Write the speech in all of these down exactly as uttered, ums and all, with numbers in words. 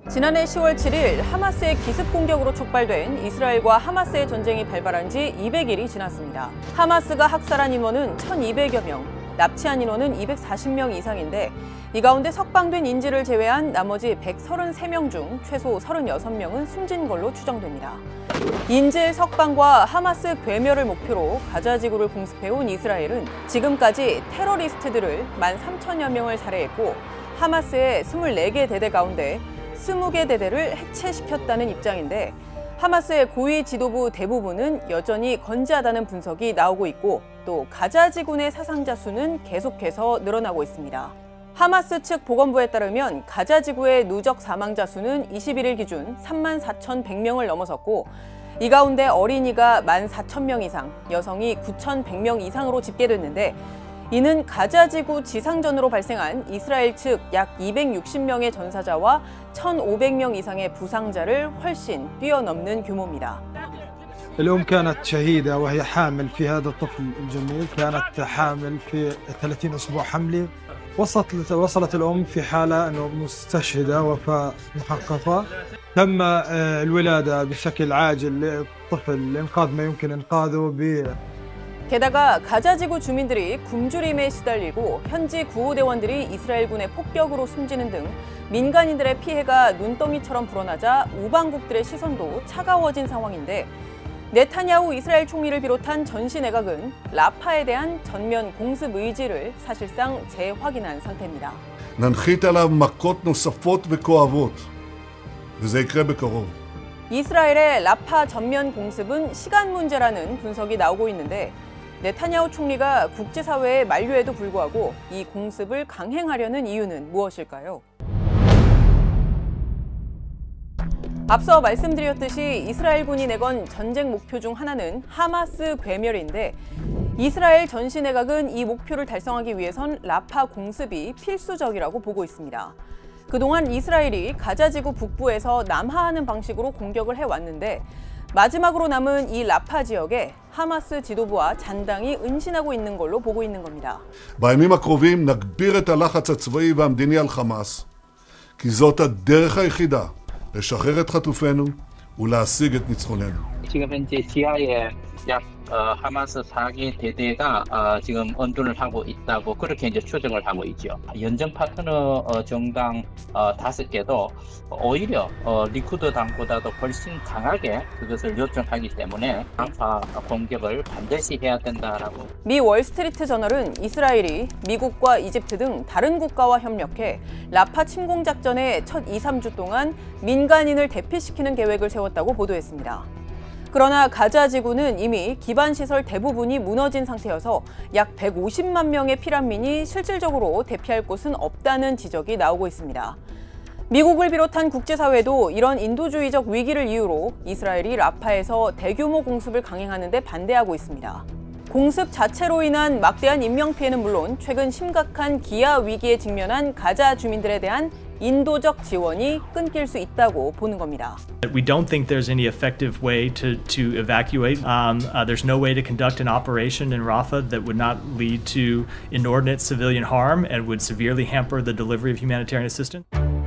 지난해 시월 칠일 하마스의 기습 공격으로 촉발된 이스라엘과 하마스의 전쟁이 발발한 지 이백 일이 지났습니다. 하마스가 학살한 인원은 천이백여 명, 납치한 인원은 이백사십 명 이상인데 이 가운데 석방된 인질을 제외한 나머지 백삼십삼 명 중 최소 삼십육 명은 숨진 걸로 추정됩니다. 인질 석방과 하마스 괴멸을 목표로 가자 지구를 공습해온 이스라엘은 지금까지 테러리스트들을 만 삼천여 명을 살해했고 하마스의 스물네 개 대대 가운데 스무 개 대대를 해체시켰다는 입장인데 하마스의 고위 지도부 대부분은 여전히 건재하다는 분석이 나오고 있고 또 가자 지구 내 사상자 수는 계속해서 늘어나고 있습니다. 하마스 측 보건부에 따르면 가자 지구의 누적 사망자 수는 이십일 일 기준 삼만 사천백 명을 넘어섰고 이 가운데 어린이가 만 사천 명 이상, 여성이 구천백 명 이상으로 집계됐는데 이는 가자 지구 지상전으로 발생한 이스라엘 측 약 이백육십 명의 전사자와 천오백 명 이상의 부상자를 훨씬 뛰어넘는 규모입니다. الأم كانت شهيدة وهي حامل في هذا الطفل الجميل، كانت حامل في ثلاثين أسبوع حملي، وصلت وصلت الأم في حالة أنه مستشهدة وفاة محققة. تم الولادة بشكل عاجل للطفل لإنقاذ ما يمكن إنقاذه ب 게다가 가자 지구 주민들이 굶주림에 시달리고 현지 구호대원들이 이스라엘군의 폭격으로 숨지는 등 민간인들의 피해가 눈덩이처럼 불어나자 우방국들의 시선도 차가워진 상황인데 네타냐후 이스라엘 총리를 비롯한 전시 내각은 라파에 대한 전면 공습 의지를 사실상 재확인한 상태입니다. ננחית עליו מכות נוספות וכואבות, וזה יקרה בקרוב. 이스라엘의 라파 전면 공습은 시간 문제라는 분석이 나오고 있는데 네타냐후 총리가 국제사회의 만류에도 불구하고 이 공습을 강행하려는 이유는 무엇일까요? 앞서 말씀드렸듯이 이스라엘군이 내건 전쟁 목표 중 하나는 하마스 괴멸인데 이스라엘 전시 내각은 이 목표를 달성하기 위해선 라파 공습이 필수적이라고 보고 있습니다. 그동안 이스라엘이 가자 지구 북부에서 남하하는 방식으로 공격을 해왔는데 마지막으로 남은 이 라파 지역에 하마스 지도부와 잔당이 은신하고 있는 걸로 보고 있는 겁니다. בימים הקרובים נגביר את הלחץ הצבאי והמדיני על חמאס, כי זאת הדרך היחידה לשחרר את חטופינו ולהשיג את ניצחוננו. 지금 현재 지하에 약 어, 하마스 사 개 대대가 어, 지금 언둔을 하고 있다고 그렇게 이제 추정을 하고 있죠. 연정 파트너 어, 정당 어, 다섯 개도 오히려 어, 리쿠드 당보다도 훨씬 강하게 그것을 요청하기 때문에 라파 공격을 반드시 해야 된다라고. 미 월스트리트 저널은 이스라엘이 미국과 이집트 등 다른 국가와 협력해 라파 침공 작전의 첫 이, 삼 주 동안 민간인을 대피시키는 계획을 세웠다고 보도했습니다. 그러나 가자 지구는 이미 기반시설 대부분이 무너진 상태여서 약 백오십만 명의 피난민이 실질적으로 대피할 곳은 없다는 지적이 나오고 있습니다. 미국을 비롯한 국제사회도 이런 인도주의적 위기를 이유로 이스라엘이 라파에서 대규모 공습을 강행하는 데 반대하고 있습니다. 공습 자체로 인한 막대한 인명피해는 물론 최근 심각한 기아 위기에 직면한 가자 주민들에 대한 인도적 지원이 끊길 수 있다고 보는 겁니다. We don't think there's any effective way to to evacuate. Um, uh, there's no way to conduct an operation in Rafah that would not lead to inordinate civilian harm and would severely hamper the delivery of humanitarian assistance.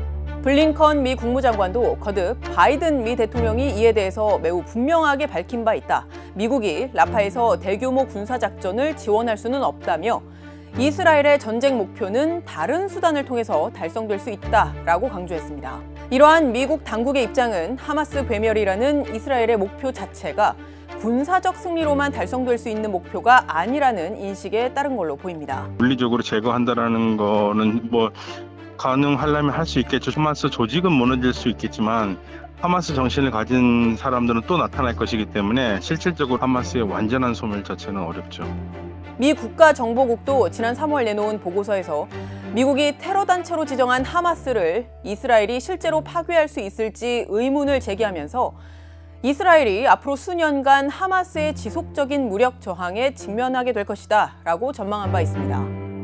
블링컨 미 국무장관도 거듭 바이든 미 대통령이 이에 대해서 매우 분명하게 밝힌 바 있다. 미국이 라파에서 대규모 군사작전을 지원할 수는 없다며 이스라엘의 전쟁 목표는 다른 수단을 통해서 달성될 수 있다라고 강조했습니다. 이러한 미국 당국의 입장은 하마스 괴멸이라는 이스라엘의 목표 자체가 군사적 승리로만 달성될 수 있는 목표가 아니라는 인식에 따른 걸로 보입니다. 물리적으로 제거한다라는 거는 뭐 가능하려면 할 수 있겠죠. 하마스 조직은 무너질 수 있겠지만 하마스 정신을 가진 사람들은 또 나타날 것이기 때문에 실질적으로 하마스의 완전한 소멸 자체는 어렵죠. 미 국가정보국도 지난 삼월 내놓은 보고서에서 미국이 테러 단체로 지정한 하마스를 이스라엘이 실제로 파괴할 수 있을지 의문을 제기하면서 이스라엘이 앞으로 수년간 하마스의 지속적인 무력 저항에 직면하게 될 것이다 라고 전망한 바 있습니다.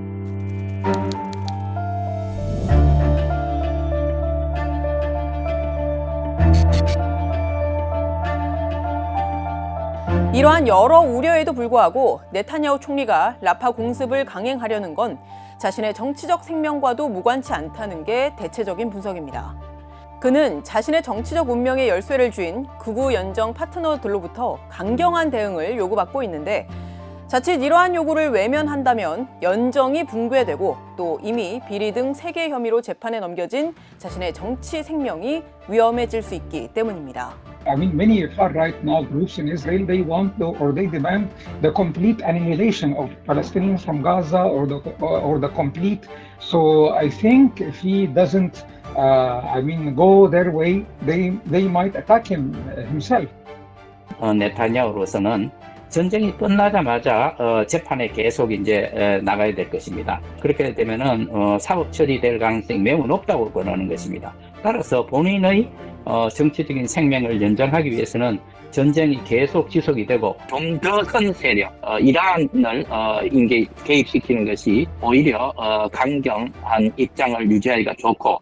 이러한 여러 우려에도 불구하고 네타냐후 총리가 라파 공습을 강행하려는 건 자신의 정치적 생명과도 무관치 않다는 게 대체적인 분석입니다. 그는 자신의 정치적 운명의 열쇠를 쥔 극우 연정 파트너들로부터 강경한 대응을 요구받고 있는데 자칫 이러한 요구를 외면한다면 연정이 붕괴되고 또 이미 비리 등 세 개 혐의로 재판에 넘겨진 자신의 정치 생명이 위험해질 수 있기 때문입니다. I mean, many far-right now groups in Israel, they want the, or they demand the complete annihilation of Palestinians from Gaza or the or the complete. So I think if he doesn't, uh, I mean, go their way, they they might attack him himself. 어, 네타냐후로서는 전쟁이 끝나자마자 어, 재판에 계속 이제 에, 나가야 될 것입니다. 그렇게 되면은 어, 사법 처리될 가능성이 매우 높다고 보는 것입니다. 따라서 본인의 어, 정치적인 생명을 연장하기 위해서는 전쟁이 계속 지속이 되고 좀 더 큰 세력, 어, 이란을 어, 인계, 개입시키는 것이 오히려 어, 강경한 입장을 유지하기가 좋고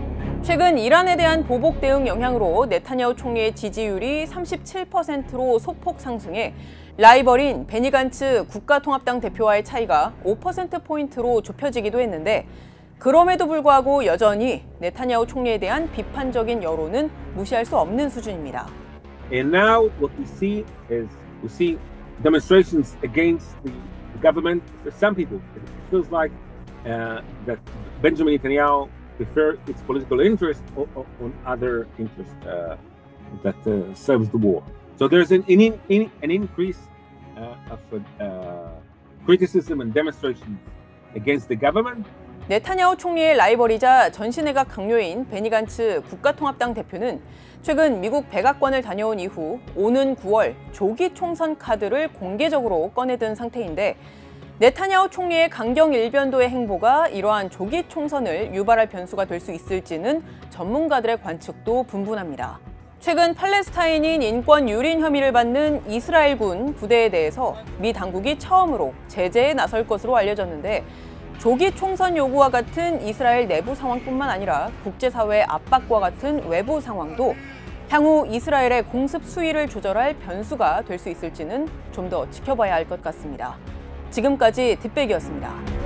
최근 이란에 대한 보복 대응 영향으로 네타냐후 총리의 지지율이 삼십칠 퍼센트로 소폭 상승해 라이벌인 베니 간츠 국가통합당 대표와의 차이가 오 퍼센트 포인트로 좁혀지기도 했는데 그럼에도 불구하고 여전히 네타냐후 총리에 대한 비판적인 여론은 무시할 수 없는 수준입니다. And now what we see is we see demonstrations against the government. For some people, it feels like uh, that Benjamin Netanyahu prefer its political interest on other interests uh, that uh, serves the war. So there's an in, in, an increase uh, of uh, criticism and demonstrations against the government. 네타냐후 총리의 라이벌이자 전신내각 강요인 베니 간츠 국가통합당 대표는 최근 미국 백악관을 다녀온 이후 오는 구월 조기 총선 카드를 공개적으로 꺼내든 상태인데 네타냐후 총리의 강경 일변도의 행보가 이러한 조기 총선을 유발할 변수가 될 수 있을지는 전문가들의 관측도 분분합니다. 최근 팔레스타인인 인권 유린 혐의를 받는 이스라엘군 부대에 대해서 미 당국이 처음으로 제재에 나설 것으로 알려졌는데 조기 총선 요구와 같은 이스라엘 내부 상황뿐만 아니라 국제사회의 압박과 같은 외부 상황도 향후 이스라엘의 공습 수위를 조절할 변수가 될 수 있을지는 좀 더 지켜봐야 할 것 같습니다. 지금까지 뒷백이었습니다.